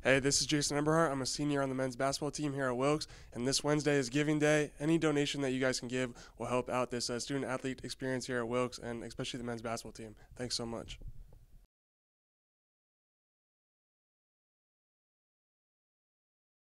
Hey, this is Jason Eberhart. I'm a senior on the men's basketball team here at Wilkes, and this Wednesday is Giving Day. Any donation that you guys can give will help out this student-athlete experience here at Wilkes, and especially the men's basketball team. Thanks so much.